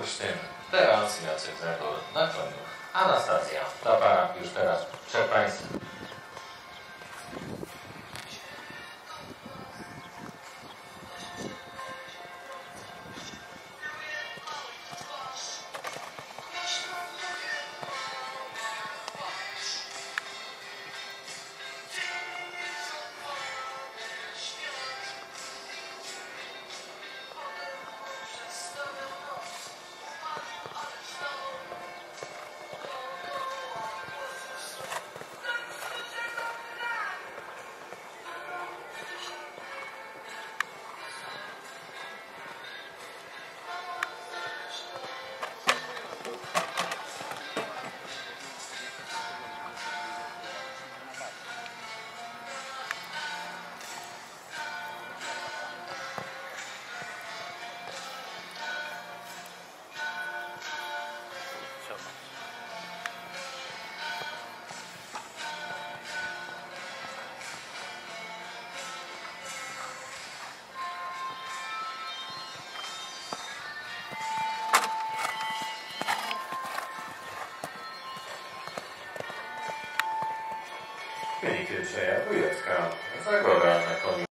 bursztyn. Teraz Jacek Zagor na koniu. Anastazja, dla Pana już teraz przed Państwem. Wyniki dzisiaj Jacka Zagora na koniu.